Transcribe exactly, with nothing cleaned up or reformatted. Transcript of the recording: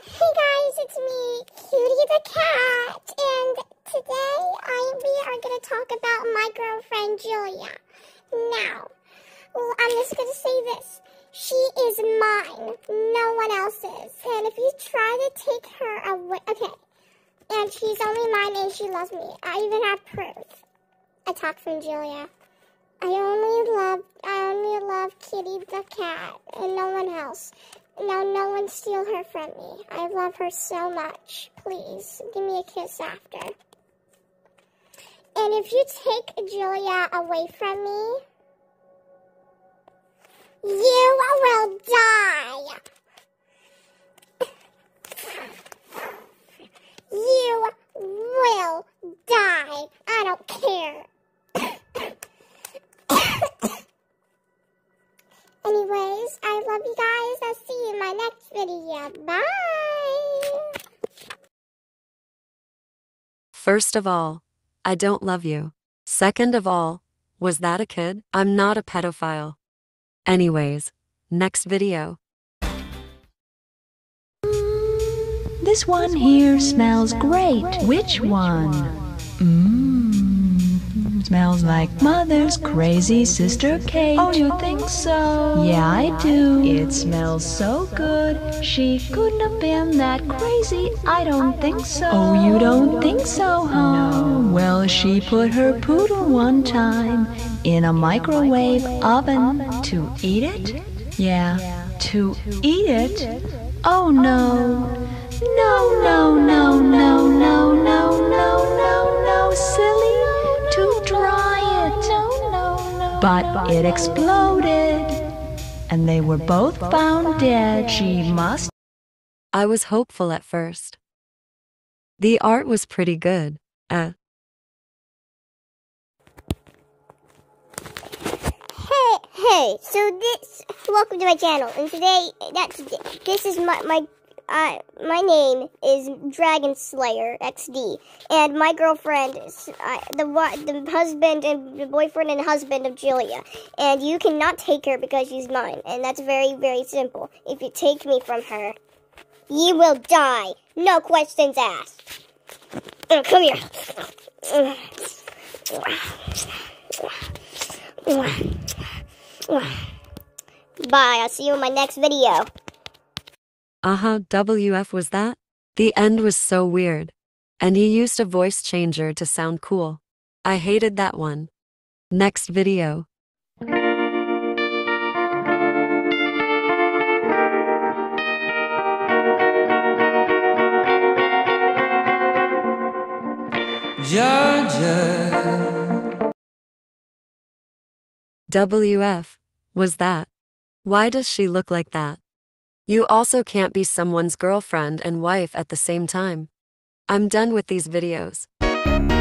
Hey guys, it's me, Cutie the Cat, and today I, we are going to talk about my girlfriend Julia. Now, well, I'm just going to say this. She is mine, no one else's, and if you try to take her away, okay, and she's only mine and she loves me. I even have proof. I talked from Julia. I only love, I only love Kitty the Cat and no one else. Now no one steal her from me. I love her so much. Please, give me a kiss after. And if you take Julia away from me, you will die. You will die. I don't care. Anyways, I love you guys. I'll see you in my next video. Bye! First of all, I don't love you. Second of all, was that a kid? I'm not a pedophile. Anyways, next video. This one here smells great. Which one? Mmm. Smells like Mother's crazy sister Kate. Oh, you think so? Yeah, I do. It smells so good. She couldn't have been that crazy. I don't think so. Oh, you don't think so, huh? No. Well, she put her poodle one time in a microwave oven to eat it? Yeah, to eat it? Oh, no. No, no, no, no, no, no, no, no, no, silly. To dry it. No, no, no. But it exploded. And they were both found dead. She must. I was hopeful at first. The art was pretty good. Uh. Hey, hey, so this, welcome to my channel, and today, that's, this is my, my, uh, my name is Dragon Slayer X D, and my girlfriend is uh, the, the husband and the boyfriend and husband of Julia, and you cannot take her because she's mine, and that's very, very simple. If you take me from her, you will die. No questions asked. Uh, come here. Bye, I'll see you in my next video. Uh-huh, W F was that? The end was so weird. And he used a voice changer to sound cool. I hated that one. Next video. Georgia. W F was that? Why does she look like that? You also can't be someone's girlfriend and wife at the same time. I'm done with these videos.